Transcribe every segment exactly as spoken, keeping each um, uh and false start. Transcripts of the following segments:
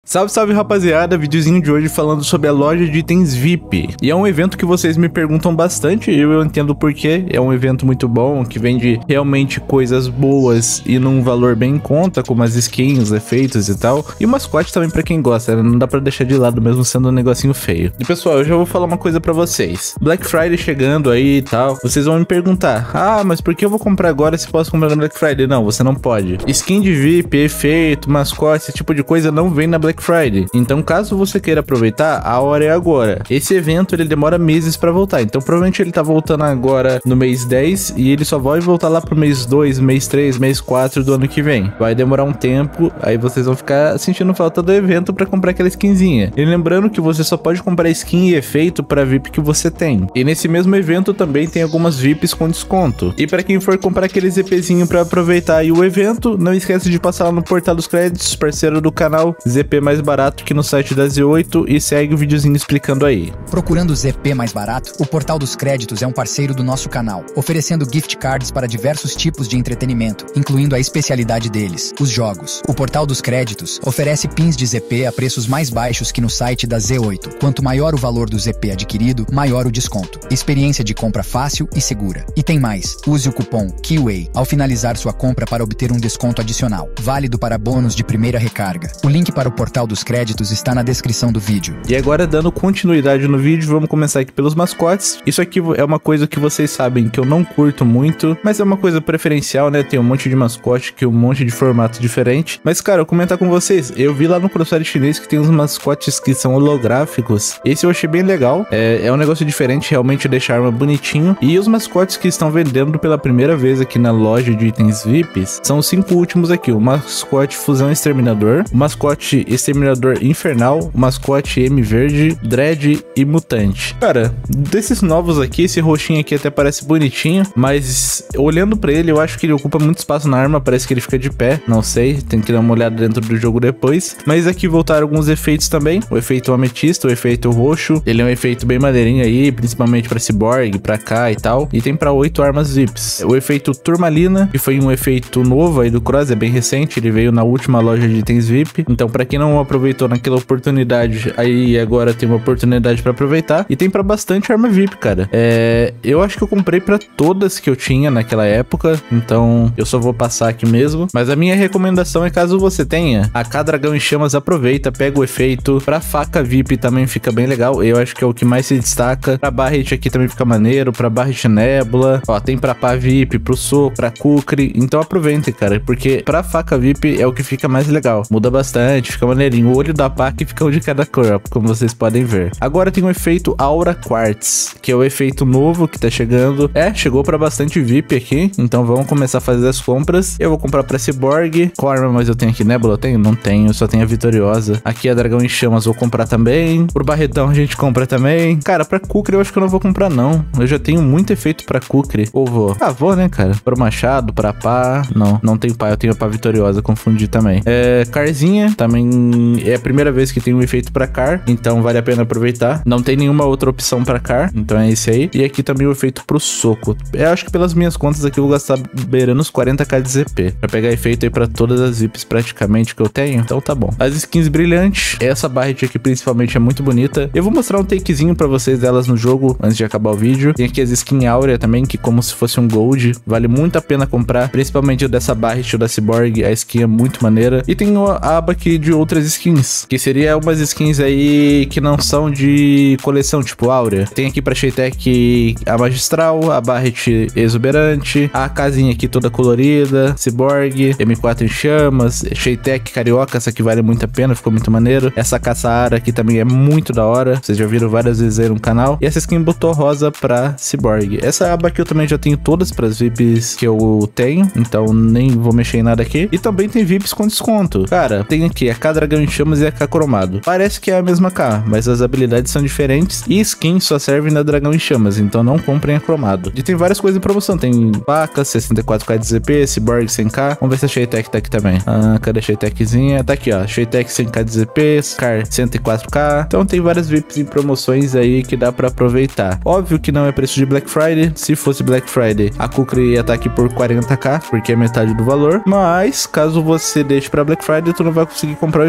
Salve, salve rapaziada, videozinho de hoje falando sobre a loja de itens V I P. E é um evento que vocês me perguntam bastante e eu entendo porquê. É um evento muito bom, que vende realmente coisas boas e num valor bem em conta, como as skins, efeitos e tal. E o mascote também pra quem gosta, né? Não dá pra deixar de lado mesmo sendo um negocinho feio. E pessoal, eu já vou falar uma coisa pra vocês. Black Friday chegando aí e tal, vocês vão me perguntar: ah, mas por que eu vou comprar agora se posso comprar na Black Friday? Não, você não pode. Skin de V I P, efeito, mascote, esse tipo de coisa não vem na Black Friday. Então, caso você queira aproveitar, a hora é agora. Esse evento ele demora meses pra voltar. Então, provavelmente ele tá voltando agora no mês dez e ele só vai voltar lá pro mês dois, mês três, mês quatro do ano que vem. Vai demorar um tempo, aí vocês vão ficar sentindo falta do evento pra comprar aquela skinzinha. E lembrando que você só pode comprar skin e efeito pra V I P que você tem. E nesse mesmo evento também tem algumas V I Ps com desconto. E pra quem for comprar aquele ZPzinho pra aproveitar aí o evento, não esquece de passar lá no Portal dos Créditos, parceiro do canal, Z P mais barato que no site da Z oito, e segue o videozinho explicando aí. Procurando o Z P mais barato? O Portal dos Créditos é um parceiro do nosso canal, oferecendo gift cards para diversos tipos de entretenimento, incluindo a especialidade deles, os jogos. O Portal dos Créditos oferece pins de Z P a preços mais baixos que no site da Z oito. Quanto maior o valor do Z P adquirido, maior o desconto. Experiência de compra fácil e segura. E tem mais, use o cupom KEYWAY ao finalizar sua compra para obter um desconto adicional, válido para bônus de primeira recarga. O link para o Portal dos Créditos está na descrição do vídeo. E agora, dando continuidade no vídeo, vamos começar aqui pelos mascotes. Isso aqui é uma coisa que vocês sabem que eu não curto muito, mas é uma coisa preferencial, né? Tem um monte de mascote, que um monte de formato diferente. Mas, cara, eu comentar com vocês, eu vi lá no Crossfire chinês que tem uns mascotes que são holográficos. Esse eu achei bem legal. É, é um negócio diferente, realmente deixa a arma bonitinho. E os mascotes que estão vendendo pela primeira vez aqui na loja de itens V I Ps são os cinco últimos aqui. O mascote Fusão Exterminador, o mascote Exterminador Infernal, o mascote M Verde, Dread e Mutante. Cara, desses novos aqui, esse roxinho aqui até parece bonitinho, mas olhando pra ele, eu acho que ele ocupa muito espaço na arma, parece que ele fica de pé, não sei, tem que dar uma olhada dentro do jogo depois. Mas aqui voltaram alguns efeitos também, o efeito ametista, o efeito roxo, ele é um efeito bem maneirinho aí, principalmente pra Cyborg, pra cá e tal, e tem pra oito armas V I Ps. O efeito Turmalina, que foi um efeito novo aí do Cross, é bem recente, ele veio na última loja de itens V I P, então pra quem não aproveitou naquela oportunidade, aí agora tem uma oportunidade pra aproveitar, e tem pra bastante arma V I P, cara. É, eu acho que eu comprei pra todas que eu tinha naquela época, então eu só vou passar aqui mesmo, mas a minha recomendação é, caso você tenha a K Dragão em Chamas, aproveita, pega o efeito. Pra faca V I P também fica bem legal, eu acho que é o que mais se destaca. Pra Barret aqui também fica maneiro, pra Barret Nebula, ó, tem pra pá V I P, pro soco, pra Kukri, então aproveitem, cara, porque pra faca V I P é o que fica mais legal, muda bastante, fica maneirinho. O olho da pá que fica um de cada cor, ó, como vocês podem ver. Agora tem o efeito Aura Quartz, que é o efeito novo que tá chegando. É, chegou pra bastante V I P aqui, então vamos começar a fazer as compras. Eu vou comprar pra Cyborg. Qual arma mais eu tenho aqui? Nebula eu tenho? Não tenho, só tenho a Vitoriosa. Aqui a Dragão em Chamas vou comprar também. Pro Barretão a gente compra também. Cara, pra Kukri eu acho que eu não vou comprar não. Eu já tenho muito efeito pra Kukri. Ou vou? Ah, vou, né, cara? Pro Machado, pra pá. Não, não tem pá, eu tenho a pá Vitoriosa, confundi também. É, Carzinha, também é a primeira vez que tem um efeito pra Car, então vale a pena aproveitar. Não tem nenhuma outra opção pra Car, então é esse aí. E aqui também o efeito pro soco. Eu acho que pelas minhas contas aqui eu vou gastar beirando os quarenta k de Z P pra pegar efeito aí pra todas as V I Ps praticamente que eu tenho, então tá bom. As skins brilhantes, essa Barret aqui principalmente é muito bonita. Eu vou mostrar um takezinho pra vocês delas no jogo antes de acabar o vídeo. Tem aqui as skins Áurea também, que como se fosse um gold, vale muito a pena comprar, principalmente o dessa Barret ou da Cyborg, a skin é muito maneira. E tem a aba aqui de outras skins, que seria umas skins aí que não são de coleção, tipo Áurea. Tem aqui pra Shaytek a Magistral, a Barret Exuberante, a casinha aqui toda colorida, Cyborg, M quatro em Chamas, Shaytek Carioca, essa aqui vale muito a pena, ficou muito maneiro. Essa Caçaara aqui também é muito da hora, vocês já viram várias vezes aí no canal. E essa skin botou rosa pra Cyborg. Essa aba aqui eu também já tenho todas pras V I Ps que eu tenho, então nem vou mexer em nada aqui. E também tem V I Ps com desconto. Cara, tem aqui a K Dragão em Chamas e a K Cromado. Parece que é a mesma K, mas as habilidades são diferentes e skins só servem na Dragão em Chamas, então não comprem a Cromado. E tem várias coisas em promoção, tem faca, sessenta e quatro k de Z P, Cyborg cem k. Vamos ver se a Shaytek tá aqui também. Ah, cadê a Shaytekzinha? Tá aqui, ó. Shaytek cem k de Z P, Scar cento e quatro k. Então tem várias V I Ps em promoções aí que dá pra aproveitar. Óbvio que não é preço de Black Friday. Se fosse Black Friday, a Kukri ia estar aqui por quarenta k, porque é metade do valor. Mas, caso você deixe pra Black Friday, tu não vai conseguir comprar o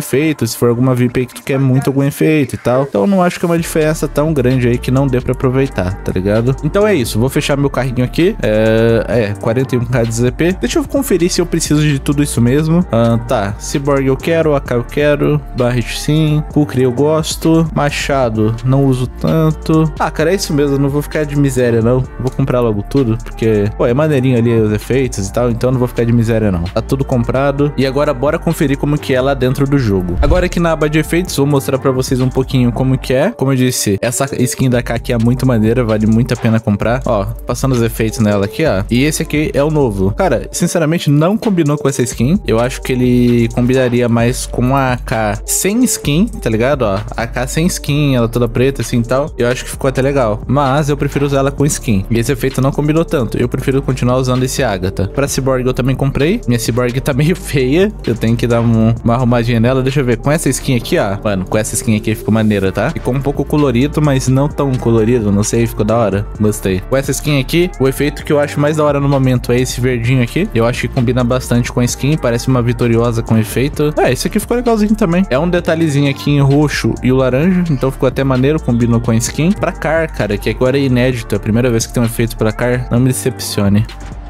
efeito, se for alguma V I P aí que tu quer muito algum efeito e tal. Então eu não acho que é uma diferença tão grande aí que não dê pra aproveitar, tá ligado? Então é isso, vou fechar meu carrinho aqui. É, é quarenta e um k de Z P. Deixa eu conferir se eu preciso de tudo isso mesmo. Ah, tá, Cyborg eu quero, A K eu quero, Barret sim, Kukri eu gosto, Machado não uso tanto. Ah, cara, é isso mesmo, eu não vou ficar de miséria não. Vou comprar logo tudo, porque, pô, é maneirinho ali os efeitos e tal, então eu não vou ficar de miséria não. Tá tudo comprado. E agora bora conferir como que é lá dentro do jogo. Agora aqui na aba de efeitos, vou mostrar pra vocês um pouquinho como que é. Como eu disse, essa skin da A K aqui é muito maneira, vale muito a pena comprar. Ó, passando os efeitos nela aqui, ó. E esse aqui é o novo. Cara, sinceramente, não combinou com essa skin. Eu acho que ele combinaria mais com a A K sem skin, tá ligado? Ó, a AK sem skin, ela toda preta assim e tal. Eu acho que ficou até legal. Mas eu prefiro usar ela com skin. E esse efeito não combinou tanto. Eu prefiro continuar usando esse Agatha. Pra Cyborg eu também comprei. Minha Cyborg tá meio feia. Eu tenho que dar um, uma arrumadinha nela. Deixa eu ver. Com essa skin aqui, ó. Mano, com essa skin aqui ficou maneira, tá? Ficou um pouco colorido, mas não tão colorido. Não sei, ficou da hora. Gostei. Com essa skin aqui, o efeito que eu acho mais da hora no momento é esse verdinho aqui. Eu acho que combina bastante com a skin. Parece uma vitoriosa com efeito. É, esse aqui ficou legalzinho também. É um detalhezinho aqui em roxo e o laranja. Então ficou até maneiro. Combinou com a skin. Pra Car, cara, que agora é inédito. É a primeira vez que tem um efeito pra Car. Não me decepcione.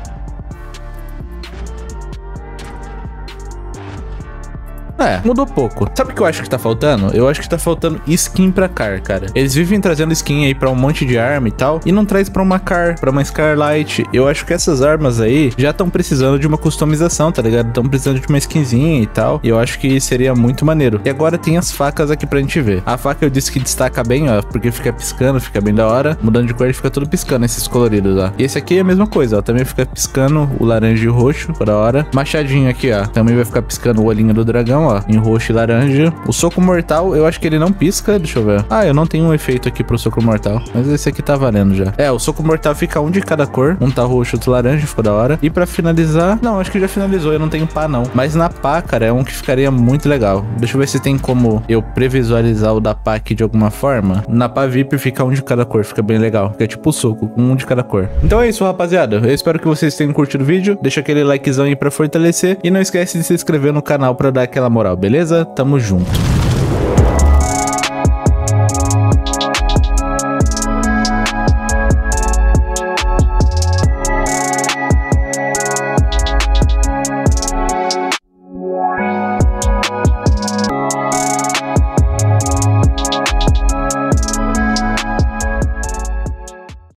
É, mudou pouco. Sabe o que eu acho que tá faltando? Eu acho que tá faltando skin pra Car, cara. Eles vivem trazendo skin aí pra um monte de arma e tal, e não traz pra uma Car, pra uma Scarlight. Eu acho que essas armas aí já estão precisando de uma customização, tá ligado? Estão precisando de uma skinzinha e tal, e eu acho que seria muito maneiro. E agora tem as facas aqui pra gente ver. A faca eu disse que destaca bem, ó, porque fica piscando, fica bem da hora. Mudando de cor, ele fica tudo piscando, esses coloridos, ó. E esse aqui é a mesma coisa, ó, também fica piscando o laranja e o roxo, da hora. Machadinho aqui, ó, também vai ficar piscando o olhinho do dragão, ó, em roxo e laranja. O soco mortal, eu acho que ele não pisca, deixa eu ver. Ah, eu não tenho um efeito aqui pro soco mortal, mas esse aqui tá valendo já. É, o soco mortal fica um de cada cor, um tá roxo, outro laranja, ficou da hora. E pra finalizar, não, acho que já finalizou, eu não tenho pá não. Mas na pá, cara, é um que ficaria muito legal. Deixa eu ver se tem como eu previsualizar o da pá aqui de alguma forma. Na pá V I P fica um de cada cor, fica bem legal. Fica tipo o soco, com um de cada cor. Então é isso, rapaziada. Eu espero que vocês tenham curtido o vídeo. Deixa aquele likezão aí pra fortalecer. E não esquece de se inscrever no canal pra dar aquela moral, beleza? Tamo junto.